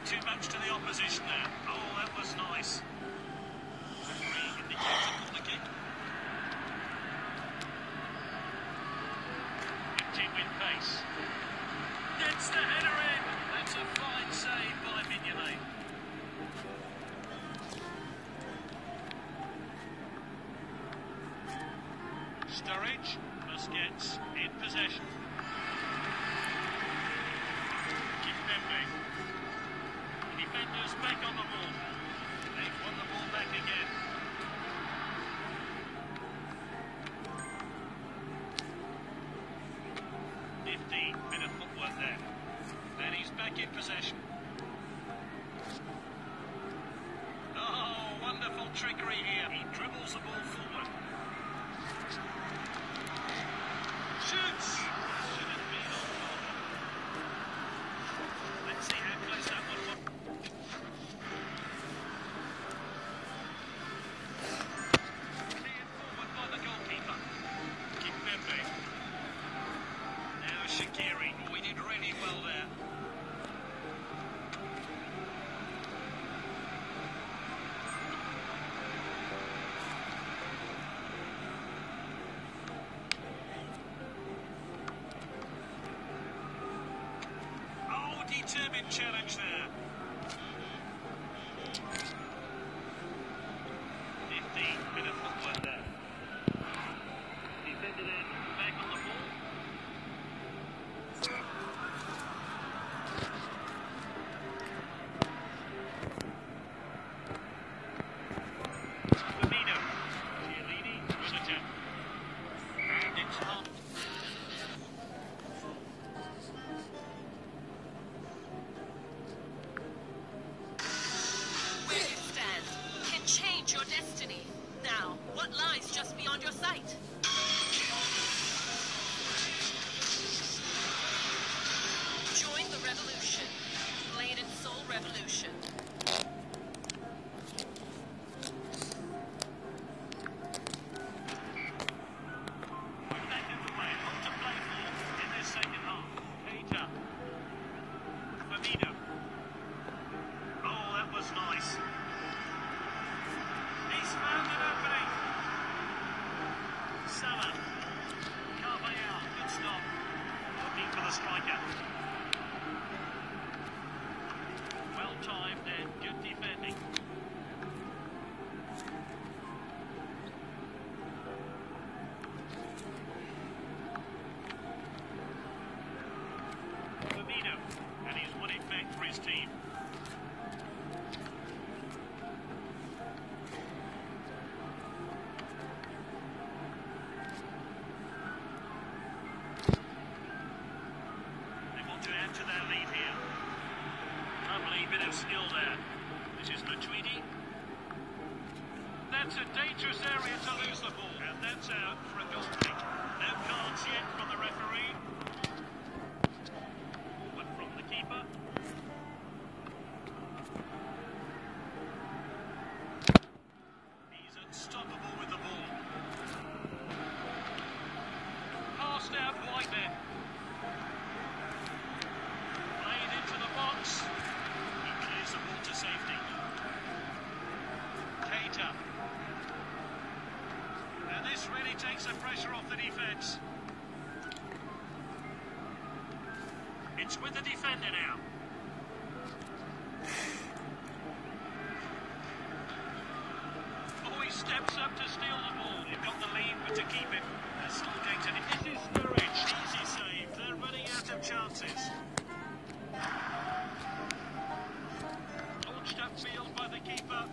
too much to the opposition there. Oh, that was nice. Referee indicates a corner kick. Whipped in with pace. Gets the header in. That's a fine save by Mignolet. Sturridge, Busquets in possession. Kimpembe. Defenders back on the ball. They've won the ball back again. Nifty bit of footwork there. And he's back in possession. Oh, wonderful trickery here. He dribbles the ball forward. Shoots! Should have been on goal. Let's see how close that one was. Cleared forward by the goalkeeper. Kimpembe. Now Shaqiri. We did really well there. Determined challenge there. Nifty bit of footwork there. Defender then back on the ball. Firmino. Chiellini with a tap. And it's on. Your destiny. Now, what lies just beyond your sight? Join the revolution. Blade and Soul Revolution. Back in the way, on to play for in this second half. Keita. Firmino. Oh, that was nice. He's found an opening. Salah. Carvajal, good stop. Looking for the striker. Well timed and good defending. Firmino, and he's won it back for his team. To add to their lead here. Lovely bit of skill there. This is Matuidi. That's a dangerous area to lose the ball. And that's out for a goal kick. No cards yet from the referee. Forward from the keeper. He's unstoppable with the ball. Passed out wide then. He clears the ball to safety. Keita. And this really takes the pressure off the defence. It's with the defender now. Oh, he steps up to steal the ball. They've got the lead, but to keep it, they're still going to... This is Sturridge. Easy save. They're running out of chances. Launched upfield by the keeper.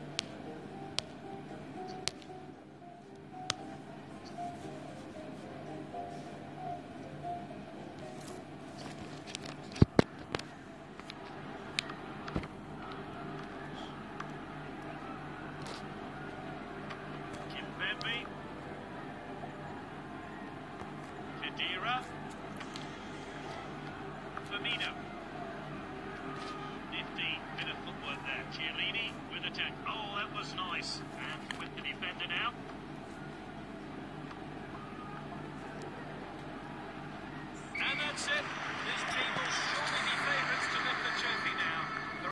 Kimpembe. Khedira. Firmino. Nifty bit of footwork there. Chiellini with a tackle. Oh, that was nice.